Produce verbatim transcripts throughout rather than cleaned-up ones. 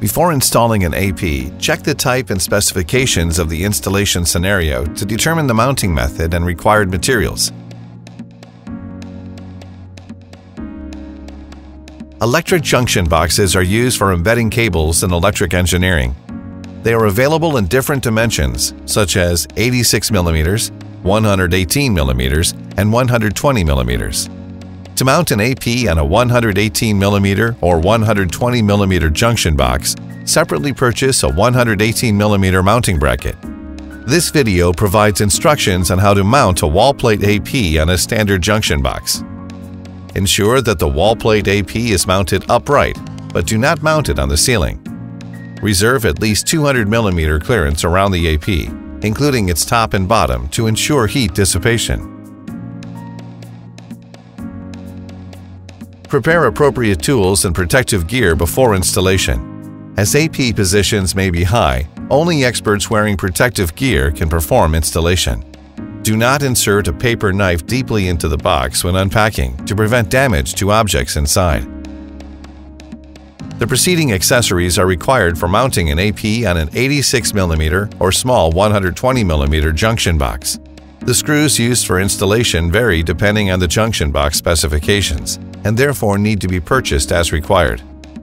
Before installing an A P, check the type and specifications of the installation scenario to determine the mounting method and required materials. Electric junction boxes are used for embedding cables in electric engineering. They are available in different dimensions, such as eighty-six millimeters, one hundred eighteen millimeters, and one hundred twenty millimeters. To mount an A P on a one hundred eighteen millimeter or one hundred twenty millimeter junction box, separately purchase a one hundred eighteen millimeter mounting bracket. This video provides instructions on how to mount a wall plate A P on a standard junction box. Ensure that the wall plate A P is mounted upright, but do not mount it on the ceiling. Reserve at least two hundred millimeter clearance around the A P, including its top and bottom, to ensure heat dissipation. Prepare appropriate tools and protective gear before installation. As A P positions may be high, only experts wearing protective gear can perform installation. Do not insert a paper knife deeply into the box when unpacking to prevent damage to objects inside. The preceding accessories are required for mounting an A P on an eighty-six millimeter or small one hundred twenty millimeter junction box. The screws used for installation vary depending on the junction box specifications, and therefore need to be purchased as required.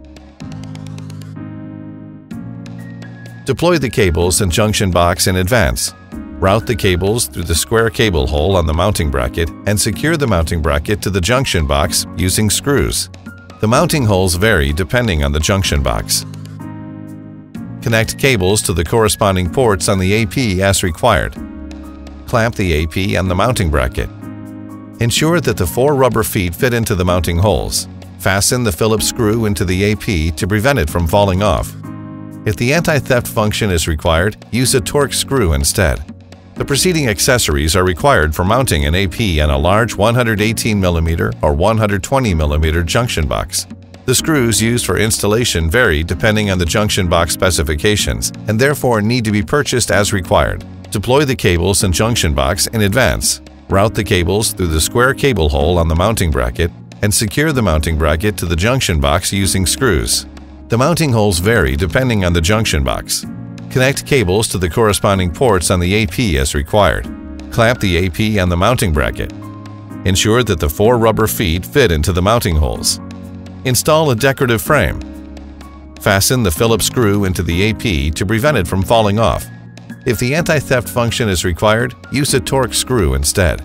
Deploy the cables and junction box in advance. Route the cables through the square cable hole on the mounting bracket and secure the mounting bracket to the junction box using screws. The mounting holes vary depending on the junction box. Connect cables to the corresponding ports on the A P as required. Clamp the A P on the mounting bracket. Ensure that the four rubber feet fit into the mounting holes. Fasten the Phillips screw into the A P to prevent it from falling off. If the anti-theft function is required, use a Torx screw instead. The preceding accessories are required for mounting an A P on a large one hundred eighteen millimeter or one hundred twenty millimeter junction box. The screws used for installation vary depending on the junction box specifications and therefore need to be purchased as required. Deploy the cables and junction box in advance. Route the cables through the square cable hole on the mounting bracket and secure the mounting bracket to the junction box using screws. The mounting holes vary depending on the junction box. Connect cables to the corresponding ports on the A P as required. Clamp the A P on the mounting bracket. Ensure that the four rubber feet fit into the mounting holes. Install a decorative frame. Fasten the Phillips screw into the A P to prevent it from falling off. If the anti-theft function is required, use a Torx screw instead.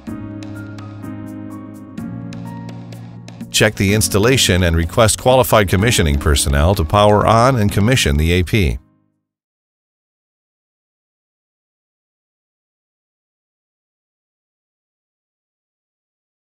Check the installation and request qualified commissioning personnel to power on and commission the A P.